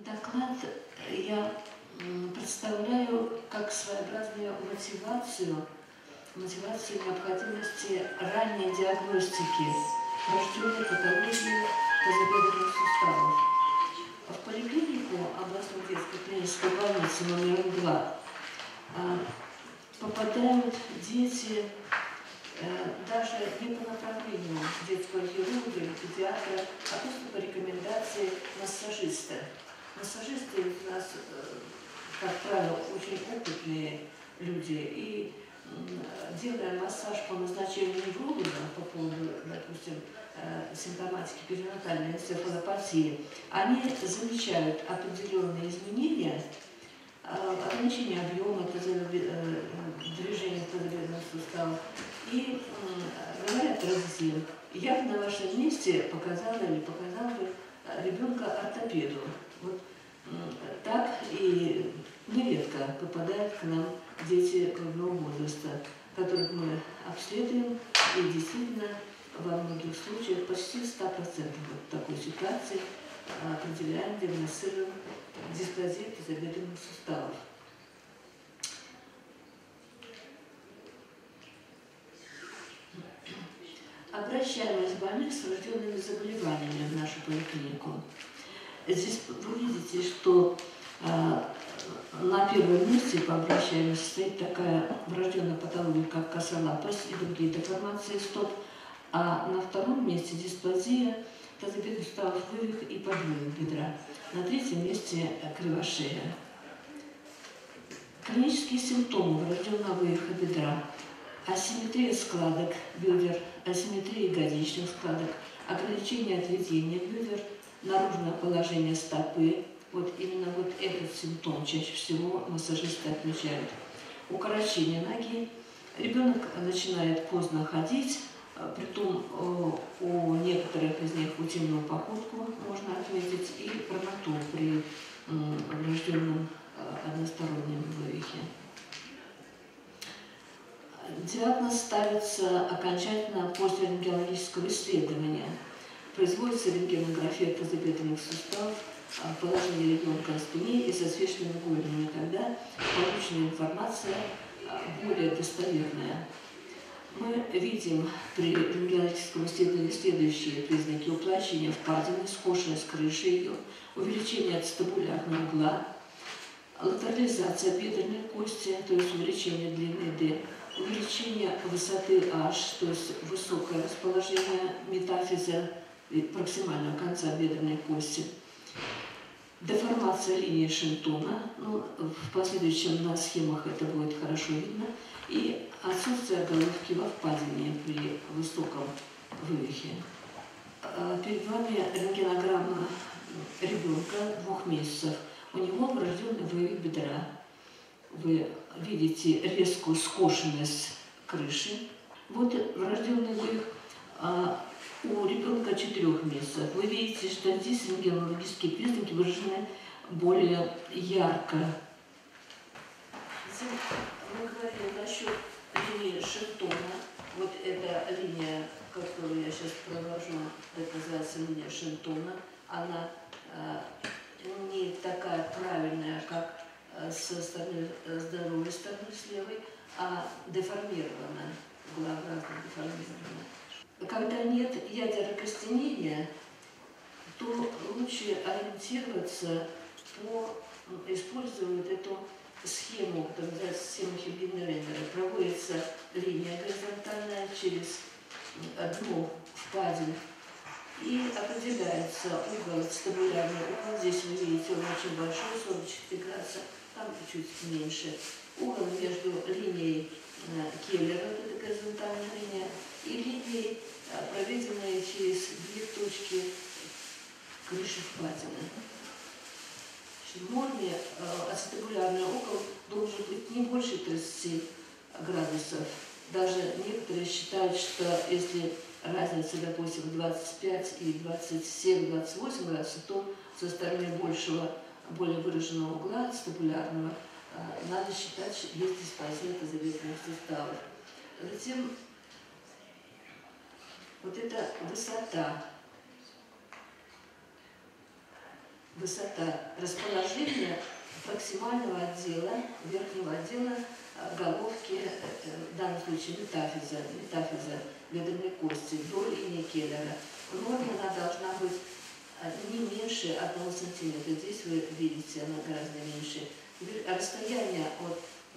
Доклад я представляю как своеобразную мотивацию необходимости ранней диагностики врожденной патологии тазобедренных суставов. В поликлинику областной детской клинической больницы номер 2 попадают дети даже не по направлению детского хирурга или педиатра, а просто по рекомендации массажиста. Массажисты у нас, как правило, очень опытные люди, и делая массаж по назначению невролога по поводу, допустим, симптоматики перинатальной энцефалопатии, они замечают определенные изменения, ограничение объема движения тазобедренных суставов и говорят родителям: я бы на вашем месте показала бы ребенка ортопеду. Вот так и нередко попадают к нам дети грудного возраста, которых мы обследуем, и действительно во многих случаях, почти 100% вот такой ситуации определяем, диагностируем дисплазию тазобедренных суставов. Обращаемость больных с врожденными заболеваниями в нашу поликлинику. Здесь вы видите, что на первом месте по обращаемости стоит такая врожденная патология, как косолапость и другие деформации стоп, а на втором месте дисплазия тазобедренных суставов, вывих и подвывих бедра. На третьем месте кривошея. Клинические симптомы врожденного вывиха бедра: асимметрия складок бедер, асимметрия ягодичных складок, ограничение отведения бедер, наружное положение стопы. Вот именно вот этот симптом чаще всего массажисты отмечают. Укорочение ноги. Ребенок начинает поздно ходить, притом у некоторых из них утиную походку можно отметить и прямоту при врожденном одностороннем вывихе. Диагноз ставится окончательно после рентгенологического исследования. Производится рентгенография тазобедренных суставов, положение ребенка на спине и со свешенными голенями. Тогда полученная информация более достоверная. Мы видим при рентгенологическом исследовании следующие признаки: уплощения впадины, скошенность крыши ее, увеличение ацетабулярного угла, латерализация бедренной кости, то есть увеличение длины D, увеличение высоты H, то есть высокое расположение метафиза и проксимального конца бедренной кости, деформация линии Шинтона, в последующем на схемах это будет хорошо видно, и отсутствие головки во впадине при высоком вывихе. Перед вами рентгенограмма ребенка 2 месяцев. У него врожденный вывих бедра. Вы видите резкую скошенность крыши. Вот врожденный вывих у ребенка 4 месяцев. Вы видите, что здесь рентгенологические признаки выражены более ярко. Мы говорили насчет линии Шинтона. Вот эта линия, которую я сейчас провожу, это называется линия Шинтона. Она не такая правильная, как со стороны здоровой стороны, с левой, а деформированная, углообразно деформированная. Когда нет ядер окостенения, то лучше ориентироваться по использовать эту схему, которая называется схема Хибгина-Рейнера. Проводится линия горизонтальная через дно впадин и определяется угол, ацетабулярный угол. Здесь вы видите, он очень большой, 44 градуса, там чуть меньше. Угол между линией Келлера, вот эта горизонтальная линия, и линией, проведенной через 2 точки крыши впадины. В норме ацетабулярный угол должен быть не больше 30 градусов. Даже некоторые считают, что если разница, допустим, 25 и 27-28 градусов, то со стороны большего, более выраженного угла ацетабулярного надо считать, что есть диспазия тазобедренных суставов. Затем вот эта высота высота расположения проксимального отдела, верхнего отдела головки, в данном случае метафиза бедренной кости, до линии Келлера. В норме она должна быть не меньше 1 сантиметра. Здесь вы видите, она гораздо меньше. Расстояние от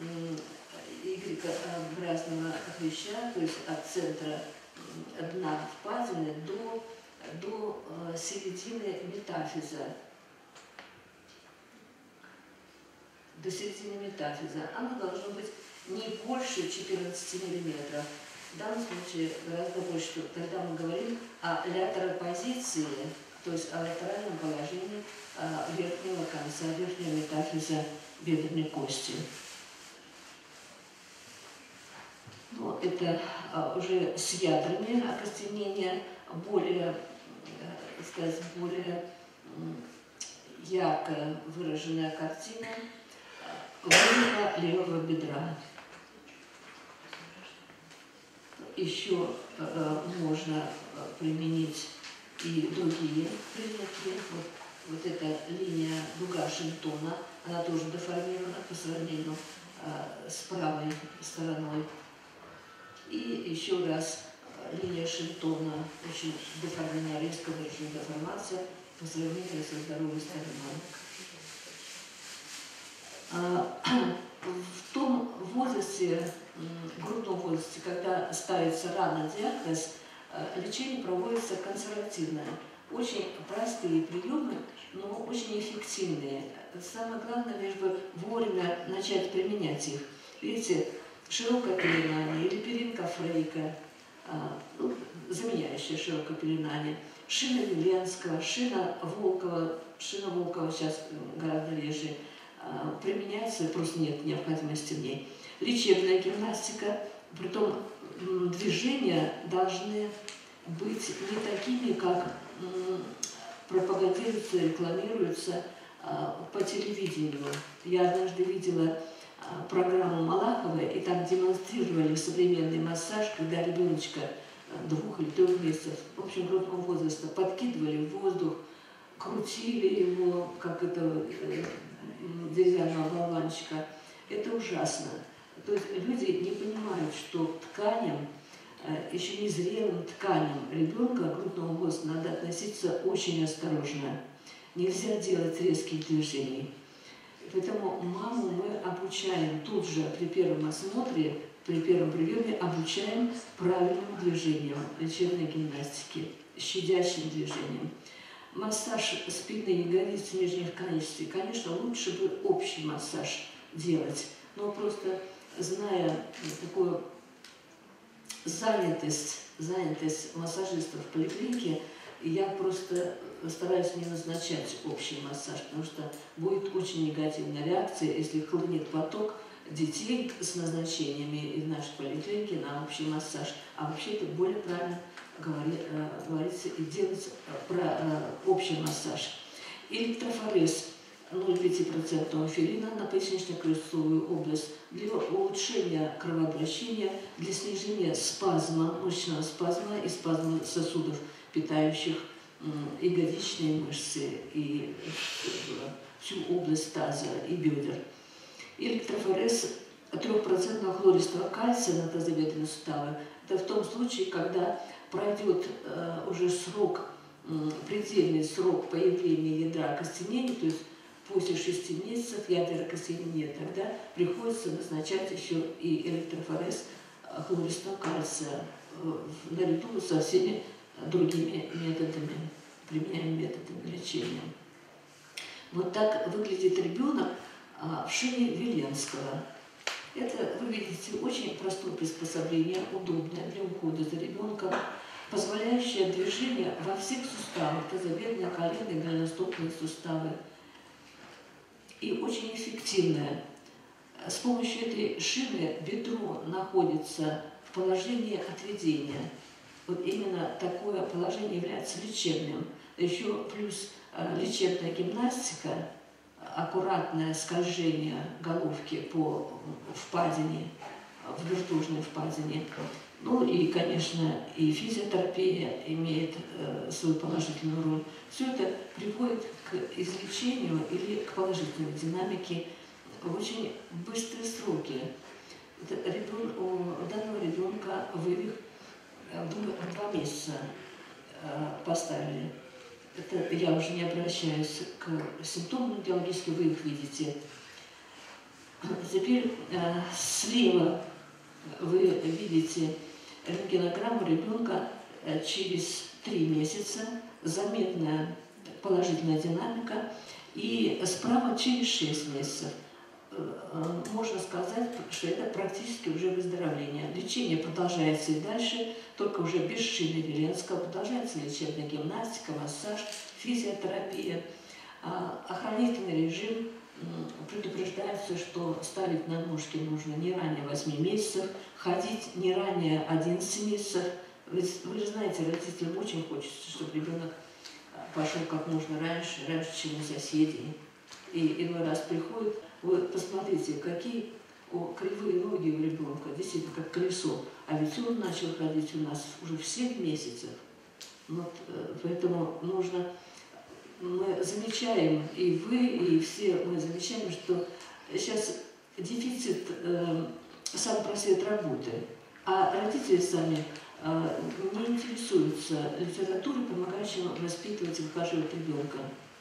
Y-образного хряща, то есть от центра дна впадины до середины метафиза. До середины метафиза. Оно должно быть не больше 14 мм. В данном случае гораздо больше. Когда мы говорим о латеропозиции, то есть о латеральном положении верхнего конца, верхнего метафиза бедренной кости. Ну, это уже с ядрами окостенения, более ярко выраженная картина вывода левого бедра. Еще можно применить и другие признаки. Вот эта линия дуга Шинтона, она тоже деформирована по сравнению с правой стороной. И еще раз линия Шинтона очень деформирована, резко выраженная деформация по сравнению со здоровой стороной. В том возрасте, грудном возрасте, когда ставится рано диагноз, лечение проводится консервативное. Очень простые приемы, но очень эффективные. Самое главное, лишь бы вовремя начать применять их. Видите, широкое пеленание или перинка Фрейка, заменяющая широкое пеленание, шина Веленского, шина Волкова сейчас гораздо реже применяется, просто нет необходимости в ней. Лечебная гимнастика, притом движения должны быть не такими, как пропагандируются, рекламируются по телевидению. Я однажды видела программу Малаховой, и там демонстрировали современный массаж, когда ребеночка 2 или 3 месяцев, в общем, грудного возраста, подкидывали в воздух, крутили его, как это деревянного болванчика. Это ужасно. То есть люди не понимают, что тканям, еще незрелым тканям ребенка грудного возраста надо относиться очень осторожно. Нельзя делать резких движений. Поэтому маму мы обучаем тут же при первом осмотре, при первом приеме обучаем правильным движениям лечебной гимнастики, щадящим движением. Массаж спины, ягодиц, нижних конечностей, конечно, лучше бы общий массаж делать, но просто зная такую занятость массажистов в поликлинике, я просто стараюсь не назначать общий массаж, потому что будет очень негативная реакция, если хлынет поток детей с назначениями из нашей поликлиники на общий массаж. А вообще это более правильно говорится и делать общий массаж. Электрофорез 0,5% феррина на пояснично-крестцовую область для улучшения кровообращения, для снижения спазма, мышечного спазма и спазма сосудов, питающих ягодичные мышцы и всю область таза и бедер. Электрофорез 3% хлористого кальция на тазобедренные суставы. Это в том случае, когда пройдет уже срок, предельный срок появления ядра окостенения, то есть после 6 месяцев ядра окостенения нет, тогда приходится назначать еще и электрофорез хлористого кальция наряду со всеми другими методами, применяемыми методами лечения. Вот так выглядит ребенок в шине Веленского. Это, вы видите, очень простое приспособление, удобное для ухода за ребенком, позволяющее движение во всех суставах, тазобедренные, коленные, голеностопные суставы. И очень эффективное. С помощью этой шины бедро находится в положении отведения. Вот именно такое положение является лечебным. Еще плюс лечебная гимнастика, аккуратное скольжение головки по впадине, в вертужной впадине, Ну и, конечно, и физиотерапия имеет свою положительную роль. Все это приводит к излечению или к положительной динамике в очень быстрые сроки. У данного ребенка вывих в 2 месяца поставили. Это я уже не обращаюсь к симптомам биологических, вы их видите. Теперь слева вы видите рентгенограмму ребенка через 3 месяца, заметная положительная динамика, и справа через 6 месяцев. Можно сказать, что это практически уже выздоровление. Лечение продолжается и дальше, только уже без шины Веленского. Продолжается лечебная гимнастика, массаж, физиотерапия. Охранительный режим предупреждается, что ставить на ножки нужно не ранее 8 месяцев, ходить не ранее 11 месяцев. Вы же знаете, родителям очень хочется, чтобы ребенок пошел как можно раньше, чем у соседей. И иной раз приходит, вы посмотрите, какие кривые ноги у ребенка, действительно, как колесо. А ведь он начал ходить у нас уже в 7 месяцев. Вот, поэтому нужно... Мы замечаем, и вы, и все мы замечаем, что сейчас дефицит сам просвет работы, а родители сами не интересуются литературой, помогающей воспитывать и выхаживать ребенка.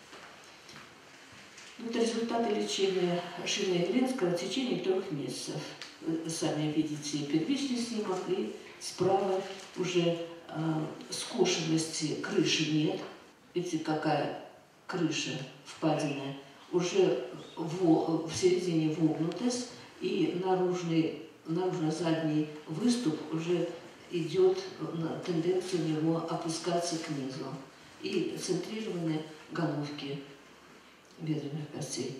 Это результаты лечения шины Веленского в течение 3 месяцев. Вы сами видите первичный снимок, и справа уже скошенности крыши нет. Видите, какая крыша впадина. Уже в середине вогнутость, и наружно-задний выступ уже идет на тенденцию у него опускаться к низу. И центрированы головки бедренных костей.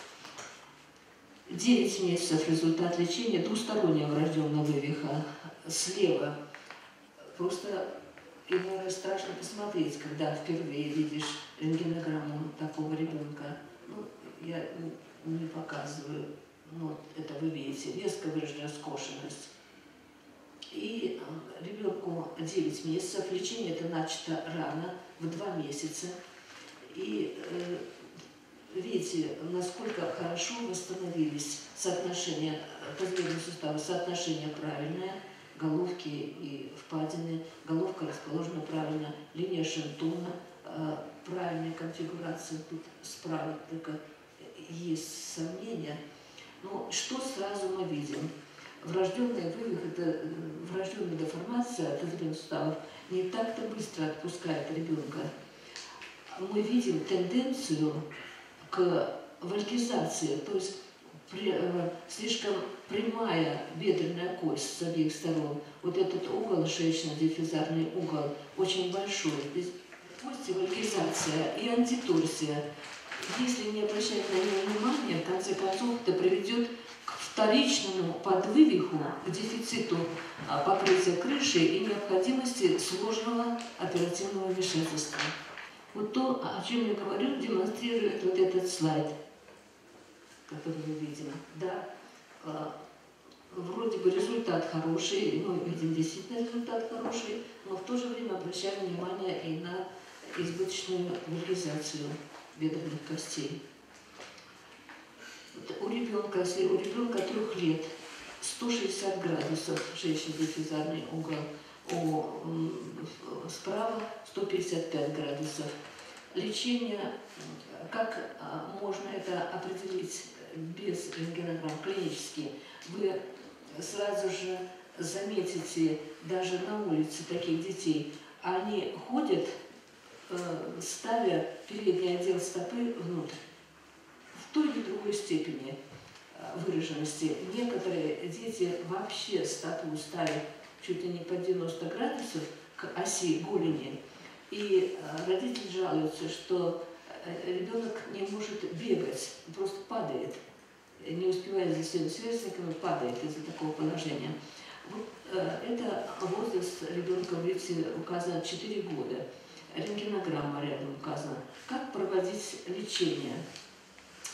9 месяцев результат лечения двустороннего врожденного вывиха. Слева просто иной раз страшно посмотреть, когда впервые видишь рентгенограмму такого ребенка. Ну, я не показываю, но это вы видите, резко выраженная скошенность. И ребенку 9 месяцев, лечение это начато рано, в 2 месяца. И видите, насколько хорошо восстановились соотношения позвоночного сустава, соотношение правильное, головки и впадины, головка расположена правильно, линия Шентона, правильная конфигурация тут справа, только есть сомнения. Но что сразу мы видим? Врожденный вывих, это врожденная деформация тазобедренных суставов не так-то быстро отпускает ребенка. Мы видим тенденцию к вальгизации, то есть слишком прямая бедренная кость с обеих сторон. Вот этот угол, шеечно-диффизарный угол, очень большой. Пусть вальгизация и антиторсия. Если не обращать на нее внимания, в конце концов это приведет к вторичному подвывиху, к дефициту покрытия крыши и необходимости сложного оперативного вмешательства. Вот то, о чем я говорю, демонстрирует вот этот слайд, который мы видим. Да, вроде бы результат хороший, мы видим действительно результат хороший, но в то же время обращаем внимание и на избыточную вальгизацию бедренных костей. Вот у ребенка 3 лет 160 градусов шеечно-диффизарный угол, справа 155 градусов. Лечение, как можно это определить без рентгенограмм клинически? Вы сразу же заметите даже на улице таких детей. Они ходят, ставя передний отдел стопы внутрь. В той или другой степени выраженности. Некоторые дети вообще стопу ставят чуть ли не под 90 градусов к оси голени. И родители жалуются, что ребенок не может бегать, просто падает. Не успевает за всеми сверстниками, падает из-за такого положения. Вот, это возраст ребенка в лице указан 4 года. Рентгенограмма рядом указана. Как проводить лечение?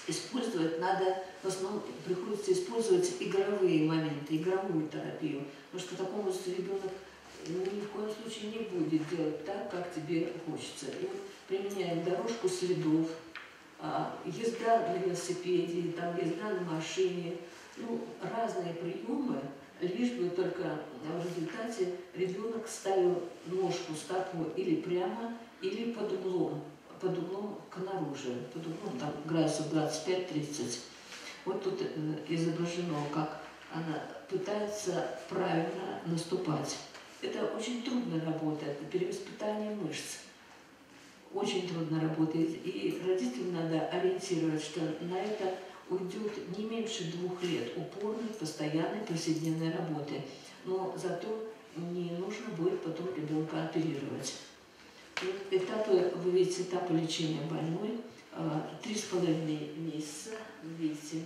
использовать надо, в основном приходится использовать игровые моменты, игровую терапию, потому что такому ребенок ни в коем случае не будет делать так, как тебе хочется. И вот применяем дорожку следов, езда на велосипеде, там езда на машине, ну, разные приемы, лишь бы только в результате ребенок ставил ножку, стопу или прямо, или под углом к наружу, под углом там градусов 25-30. Вот тут изображено, как она пытается правильно наступать. Это очень трудно работа, это перевоспитание мышц. Очень трудно работает, и родителям надо ориентировать, что на это уйдет не меньше 2 лет упорной, постоянной, повседневной работы. Но зато не нужно будет потом ребенка оперировать. Этапы, вы видите, этапы лечения больной. 3,5 месяца, вы видите,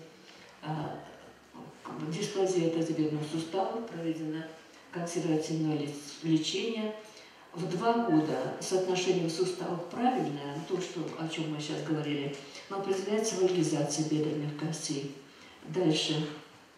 дисплазия тазобедренного сустава, проведено консервативное лечение. В 2 года соотношение суставов правильное, то, о чем мы сейчас говорили, но производится вальгизация бедренных костей. Дальше.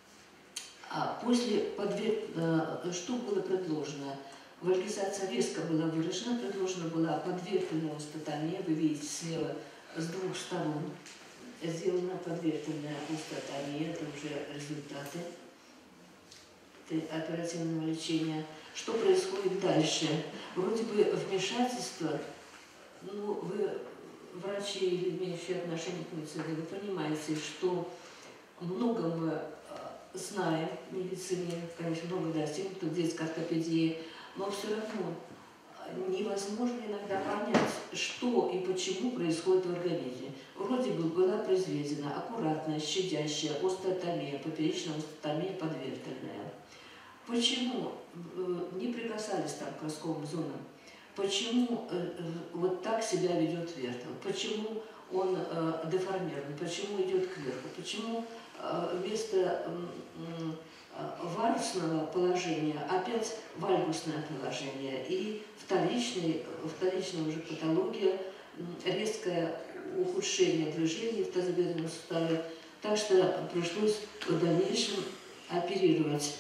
Что было предложено? Вальгизация резко была выражена, предложена была подвертельная остеотомия, вы видите слева с 2 сторон сделана подвертельная остеотомия, это уже результаты оперативного лечения. Что происходит дальше? Вроде бы вмешательство, ну, вы, врачи или имеющие отношение к медицине, вы понимаете, что много мы знаем в медицине, конечно, много достигнуто в детской ортопедии, но все равно невозможно иногда понять, что и почему происходит в организме. Вроде бы была произведена аккуратная, щадящая остеотомия, поперечная остеотомия подвертельная. Почему не прикасались там к костковым зонам? Почему вот так себя ведет вертел? Почему он деформирован? Почему идет кверху? Почему вместо вальгусного положения опять вальгусное положение? И вторичная уже патология, резкое ухудшение движения в тазобедренном суставе. Так что пришлось в дальнейшем оперировать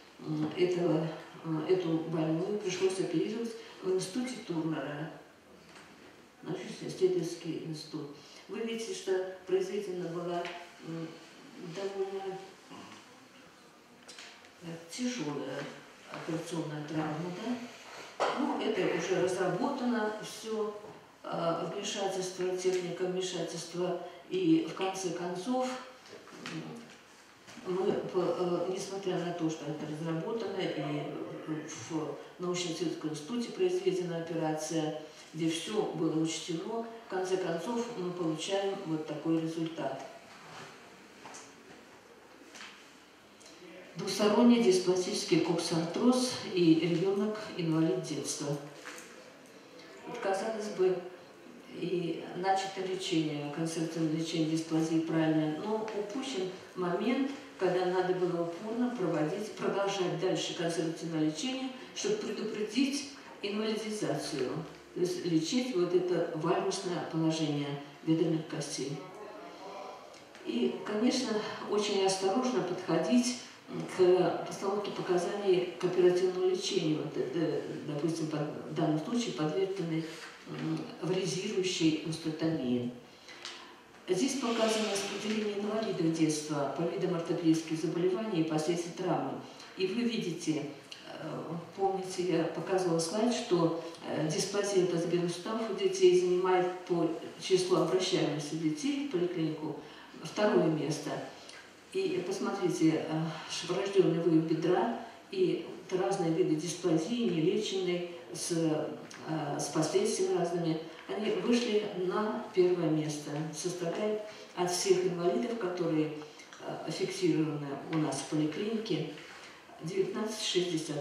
эту больную, пришлось оперировать в институте Турнера, научно-исследовательский институт. Вы видите, что произведена была довольно тяжелая операционная травма, да? Ну, это уже разработано все, вмешательство, техника вмешательства, и в конце концов мы, несмотря на то, что это разработано, и в научно-исследовательском институте произведена операция, где все было учтено, в конце концов мы получаем вот такой результат. Двусторонний диспластический коксартроз и ребенок инвалид детства. Вот, казалось бы, и начато лечение, консервативное лечение дисплазии правильное, но упущен момент, когда надо было упорно продолжать дальше консервативное лечение, чтобы предупредить инвалидизацию, то есть лечить вот это вальгусное положение бедренных костей. И, конечно, очень осторожно подходить к постановке показаний к оперативному лечению, вот, допустим, в данном случае подверженной варизирующей остеотомии. Здесь показано распределение инвалидов детства по видам ортопедических заболеваний и последствий травмы. И вы видите, помните, я показывала слайд, что дисплазия тазобедренных суставов у детей занимает по числу обращаемости детей в поликлинику 2-е место. И посмотрите, врожденный вывих бедра и разные виды дисплазии, нелеченной, с последствиями разными, они вышли на 1-е место, составляют от всех инвалидов, которые фиксированы у нас в поликлинике, 19,6%.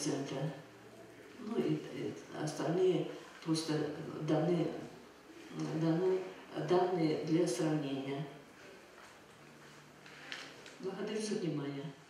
Ну и остальные просто данные для сравнения. Благодарю за внимание.